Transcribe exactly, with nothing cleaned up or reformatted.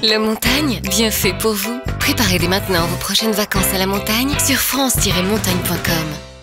La montagne, bien fait pour vous. Préparez dès maintenant vos prochaines vacances à la montagne sur france tiret montagne point com.